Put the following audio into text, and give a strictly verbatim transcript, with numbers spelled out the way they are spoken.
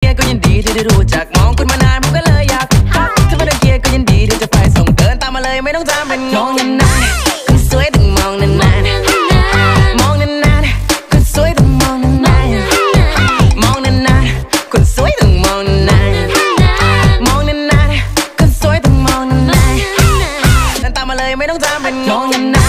ยร์ก็ยินดีที่ได้รู้จักมองคุณมานานผมก็เลยอยากทักถ้าไม่ได้เกียร์ก็ยินดีที่จะไปส่งเดินตามมาเลยไม่ต้องจำเป็นมองนานๆคนสวยต้องมองนานๆมองนานๆคนสวยต้องมองนานๆมองนานๆคนสวยต้องมองนานๆมองนานๆคนสวยต้องมองนานๆเดินตามมาเลยไม่ต้องจำเป็นมองนาน